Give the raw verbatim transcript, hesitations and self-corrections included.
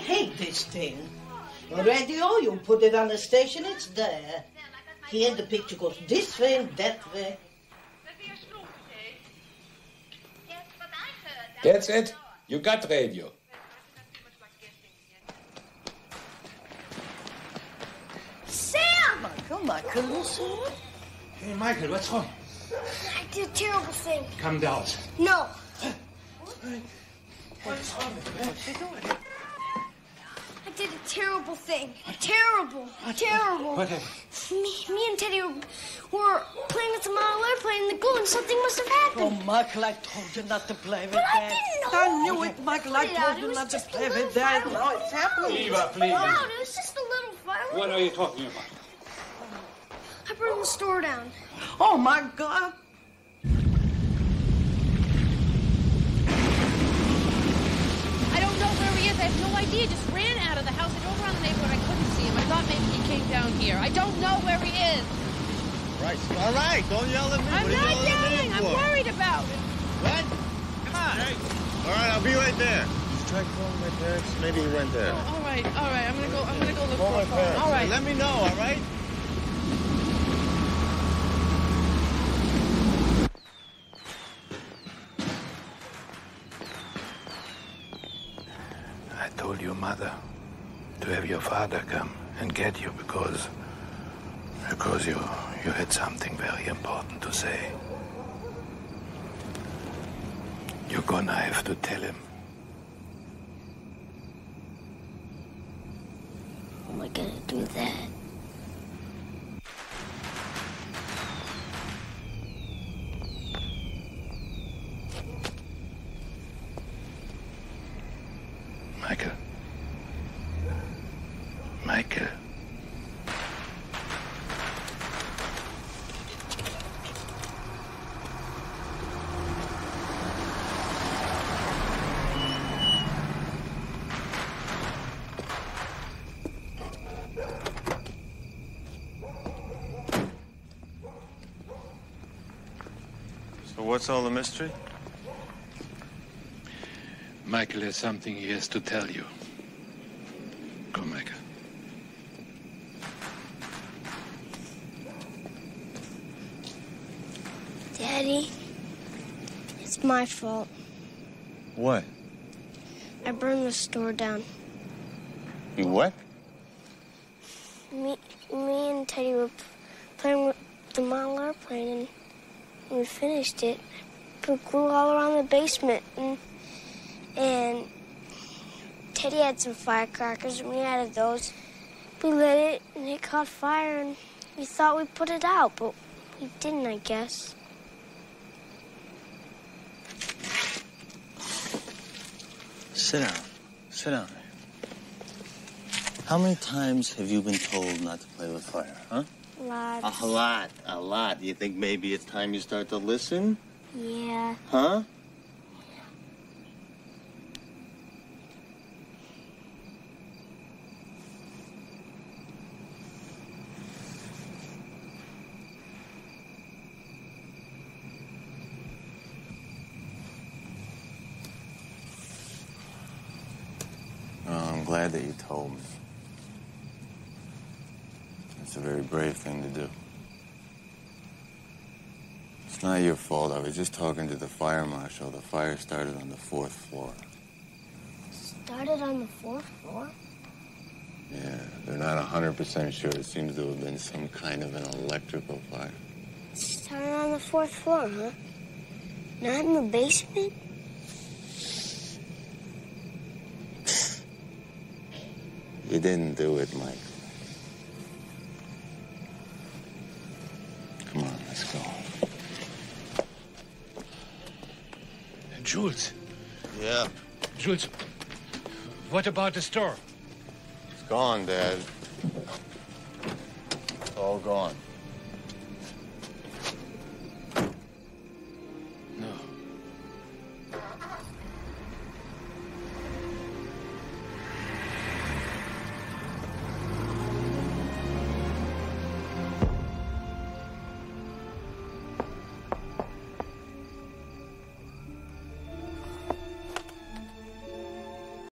hate this thing. Radio, you put it on the station, it's there. Here the picture goes this way and that way. That's it. You got radio. Sam! Michael, Michael, listen. Hey, Michael, what's wrong? I did a terrible thing. Come down. No. What's wrong? What's he doing? I did a terrible thing. Terrible. Terrible. What happened? Me, me and Teddy were, were playing with the model airplane in the glue and something must have happened. Oh, Michael, I told you not to play with but that. I didn't know. I knew it, Michael. I Put it out. told It you was not to just a play little with that. firework. No, it's happening. Eva, please. No, it was just a little firework. What are you talking about? I burned the store down. Oh, my God. I don't know where he is. I have no idea. Just ran out of the house. I drove around the neighborhood. I couldn't see him. I thought maybe he came down here. I don't know where he is. Right. All right. Don't yell at me. I'm what not are you yelling. I'm for? worried about him. What? Come on. Hey. All right. I'll be right there. Did you try calling my parents? Maybe he went there. Oh, all right. All right. I'm gonna go. I'm gonna go look Call for my a phone. parents. All right. Let me know. All right. I told your mother to have your father come and get you because because you you had something very important to say. You're gonna have to tell him. How am I gonna do that? Michael. Michael. So what's all the mystery? Michael has something he has to tell you. Come, Michael. Daddy, it's my fault. What? I burned the store down. You what? Me, me and Teddy were playing with the model airplane, and when we finished it, put glue all around the basement, and and Teddy had some firecrackers, and we added those. We lit it, and it caught fire, and we thought we put it out, but we didn't, I guess. Sit down. Sit down. How many times have you been told not to play with fire, huh? Lots. A lot, a lot. You think maybe it's time you start to listen? Yeah. Huh? Well, I'm glad that you told me. It's a very brave thing to do. It's not your fault. I was just talking to the fire marshal. The fire started on the fourth floor. Started on the fourth floor? Yeah, they're not one hundred percent sure. It seems to have been some kind of an electrical fire. Started on the fourth floor, huh? Not in the basement? You didn't do it, Mike. Come on, let's go. Jules. Yeah. Jules, what about the store? It's gone, Dad. It's all gone.